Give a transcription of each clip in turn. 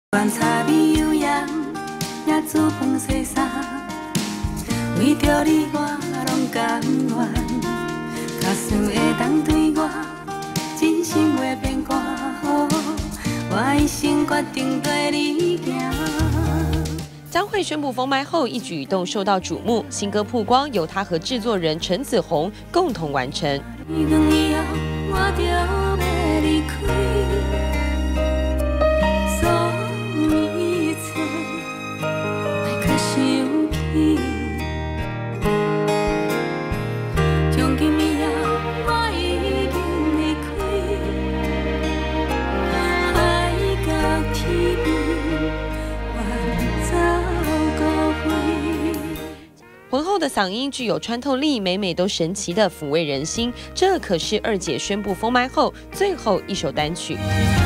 观茶味悠扬，也煮饭洗衫，为着你我拢甘愿。假使会当对我真心话变歌，我一生决定跟你行。 江蕙宣布封麦后，一举一动受到瞩目。新歌曝光由她和制作人陈子红共同完成。浑厚的嗓音具有穿透力，每每都神奇的抚慰人心。这可是二姐宣布封麦后最后一首单曲。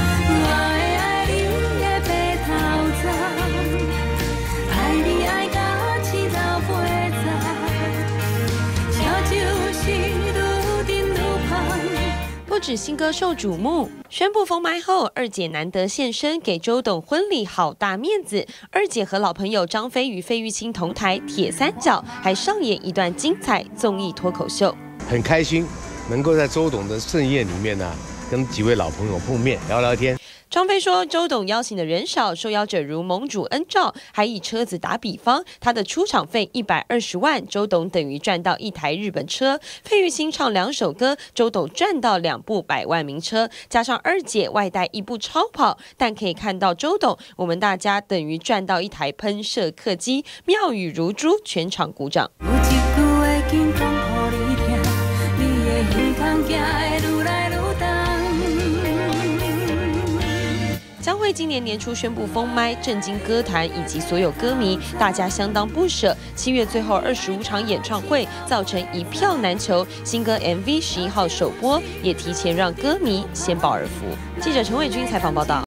不止新歌受瞩目，宣布封麦后，二姐难得现身，给周董婚礼好大面子。二姐和老朋友张飞与费玉清同台铁三角，还上演一段精彩综艺脱口秀。 很开心能够在周董的盛宴里面呢，跟几位老朋友碰面聊聊天。 张飞说：“周董邀请的人少，受邀者如盟主恩照，还以车子打比方，他的出场费120万，周董等于赚到1台日本车。费玉清唱2首歌，周董赚到2部100万名车，加上二姐外带1部超跑，但可以看到周董，我们大家等于赚到1台喷射客机，妙语如珠，全场鼓掌。” 江蕙今年年初宣布封麦，震惊歌坛以及所有歌迷，大家相当不舍。7月最后25场演唱会造成一票难求，新歌 MV11号首播，也提前让歌迷先报而服。记者陈伟君采访报道。